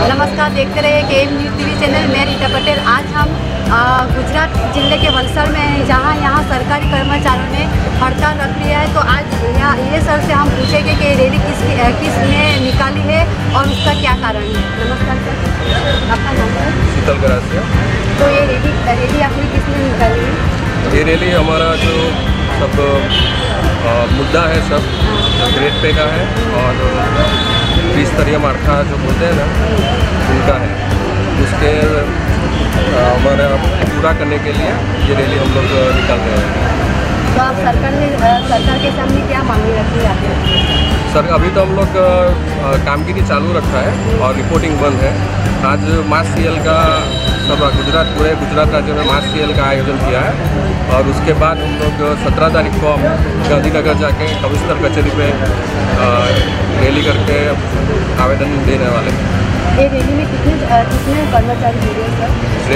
नमस्कार, देखते रहिए KM न्यूज़ TV चैनल। मैं रीटा पटेल। आज हम गुजरात जिले के वलसाड़ में हैं, जहाँ यहाँ सरकारी कर्मचारियों ने हड़ताल रख लिया है। तो आज यहाँ ये सर से हम पूछेंगे कि रैली किसने निकाली है और उसका क्या कारण है। नमस्कार सर, आपका नाम है? शीतल गरासिया। तो ये रैली आखिर किसने निकाली है? ये रैली हमारा जो सब मुद्दा है, सब ग्रेड पे का है और त्रिस्तरीय मार्का जो बोलते हैं ना, उनका है। उसके हमारा पूरा करने के लिए ये रैली हम लोग निकाल रहे हैं। तो आप सरकार के सामने क्या मांगे रखी जाती है? सर, अभी तो हम लोग कामगिरी चालू रखा है और रिपोर्टिंग बंद है। आज मास सीएल का सब पूरे गुजरात राज्य में मास सीएल का आयोजन किया है और उसके बाद हम लोग 17 तारीख को हम गांधीनगर जाके कमिश्नर कचहरी पे रैली करके आवेदन देने वाले हैं। ये रैली में कितने कर्मचारी जुड़े हैं सर?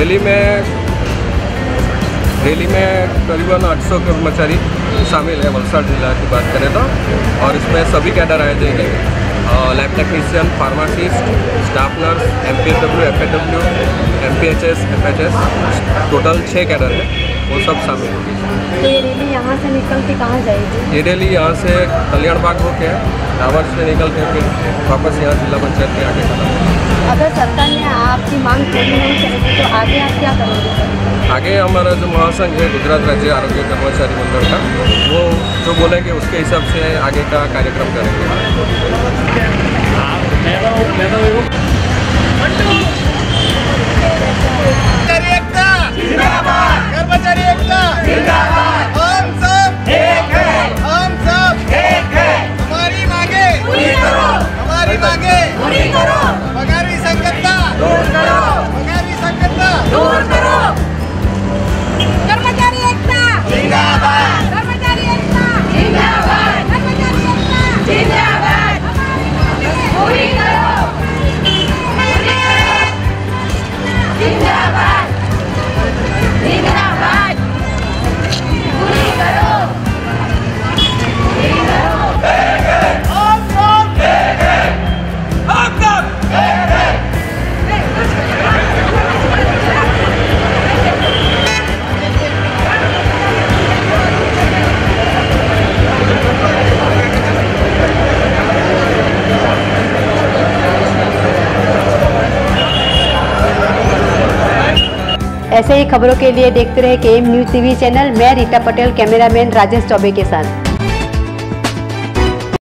रैली में करीबन 800 कर्मचारी शामिल है, वलसाड़ जिला की बात करें तो। और इसमें सभी कैडर आए जाएंगे, lab technician, pharmacist, staff nurse, MPSW, FAW, MPHS, FHS, total 6 cadre है, वो सब शामिल होंगे। तो ये रैली यहाँ से निकल के कहाँ जाएगी? ये रैली यहाँ से कल्याण बाग होके टावर से निकल के फिर वापस यहाँ जिला पंचायत के आगे खत्म। अगर सरकार ने आपकी मांग पूरी नहीं करेगी तो आगे आप क्या करोगे सर? आगे हमारा जो महासंघ है गुजरात राज्य आरोग्य कर्मचारी मंडल का, वो जो बोलेंगे उसके हिसाब से आगे का कार्यक्रम करेंगे। ऐसे ही खबरों के लिए देखते रहे KM न्यूज़ TV चैनल। मैं रीटा पटेल, कैमरामैन राजेश चौबे के साथ।